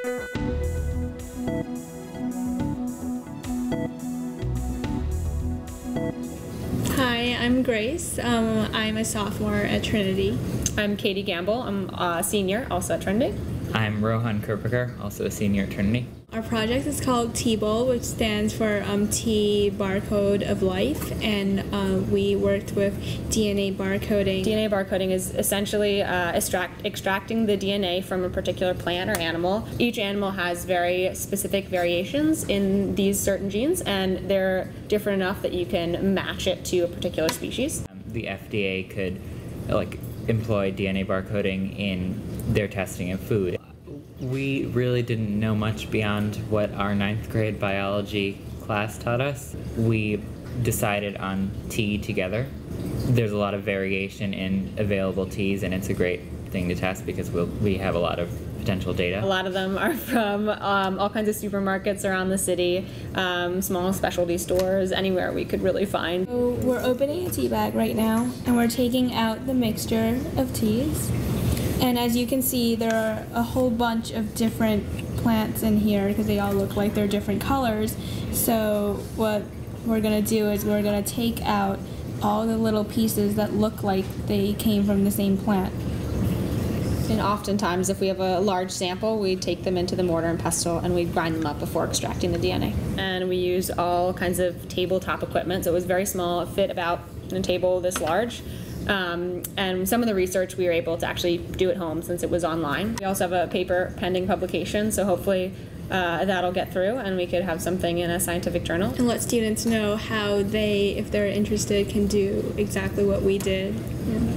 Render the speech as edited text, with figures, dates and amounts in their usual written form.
Hi, I'm Grace. I'm a sophomore at Trinity. I'm Katie Gamble. I'm a senior, also at Trinity. I'm Rohan Kurpakar, also a senior at Trinity. Our project is called TeaBOL, which stands for T Barcode of Life, and we worked with DNA barcoding. DNA barcoding is essentially extracting the DNA from a particular plant or animal. Each animal has very specific variations in these certain genes, and they're different enough that you can match it to a particular species. The FDA could employ DNA barcoding in their testing of food. We really didn't know much beyond what our 9th grade biology class taught us. We decided on tea together. There's a lot of variation in available teas, and it's a great thing to test because we have a lot of potential data. A lot of them are from all kinds of supermarkets around the city, small specialty stores, anywhere we could really find. So we're opening a tea bag right now, and we're taking out the mixture of teas. And as you can see, there are a whole bunch of different plants in here because they all look like they're different colors. So what we're going to do is we're going to take out all the little pieces that look like they came from the same plant. And oftentimes, if we have a large sample, we take them into the mortar and pestle and we grind them up before extracting the DNA. And we use all kinds of tabletop equipment. So it was very small. It fit about a table this large. And some of the research we were able to actually do at home since it was online. We also have a paper pending publication, so hopefully that'll get through and we could have something in a scientific journal. And let students know how they, if they're interested, can do exactly what we did. Yeah.